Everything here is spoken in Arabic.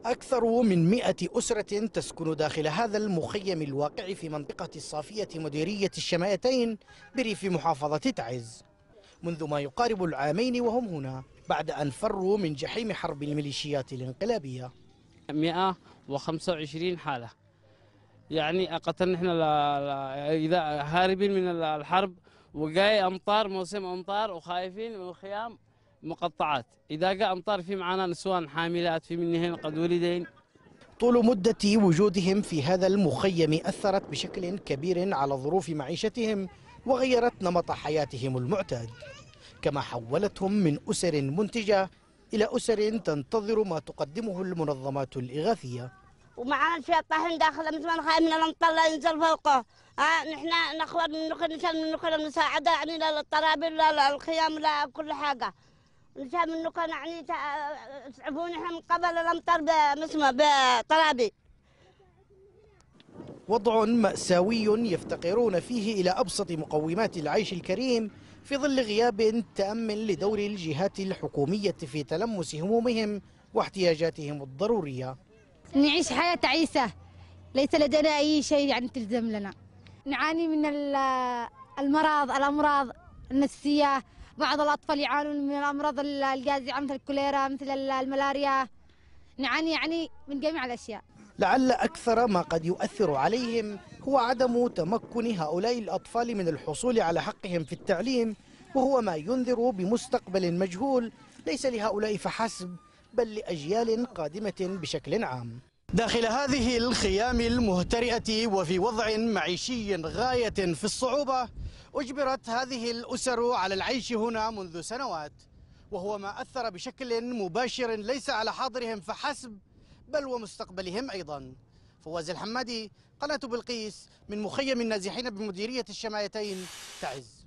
أكثر من 100 أسرة تسكن داخل هذا المخيم الواقع في منطقة الصافية مديرية الشمايتين بريف محافظة تعز منذ ما يقارب العامين وهم هنا بعد أن فروا من جحيم حرب الميليشيات الانقلابية. 125 حالة، يعني قتلنا احنا إذا هاربين من الحرب وجاي أمطار، موسم أمطار وخايفين من الخيام مقطعات. إذا جاء أمطار في معنا نسوان حاملات، في منهن قد ولدين. طول مدة وجودهم في هذا المخيم أثرت بشكل كبير على ظروف معيشتهم وغيرت نمط حياتهم المعتاد، كما حولتهم من أسر منتجة إلى أسر تنتظر ما تقدمه المنظمات الإغاثية. ومعنا شوية طاحين داخل مثل ما خايف من الأمطار لا ينزل فوقه. نحن نخبر من نشال من المساعدة يعني لا الطرابل لا الخيام لا كل حاجة. نشال من يعني يسعفون احنا من قبل الأمطار بطرابي. وضع مأساوي يفتقرون فيه إلى أبسط مقومات العيش الكريم في ظل غياب تأمل لدور الجهات الحكومية في تلمس همومهم واحتياجاتهم الضرورية. نعيش حياة تعيسة، ليس لدينا أي شيء يعني تلزم لنا. نعاني من الأمراض النفسية، بعض الأطفال يعانون من الأمراض الجازعة مثل الكوليرا مثل الملاريا. نعاني يعني من جميع الأشياء. لعل أكثر ما قد يؤثر عليهم هو عدم تمكن هؤلاء الأطفال من الحصول على حقهم في التعليم، وهو ما ينذر بمستقبل مجهول ليس لهؤلاء فحسب بل لأجيال قادمة بشكل عام. داخل هذه الخيام المهترئة وفي وضع معيشي غاية في الصعوبة أجبرت هذه الأسر على العيش هنا منذ سنوات، وهو ما أثر بشكل مباشر ليس على حاضرهم فحسب بل ومستقبلهم أيضا. فواز الحمادي، قناة بلقيس، من مخيم النازحين بمديرية الشمايتين، تعز.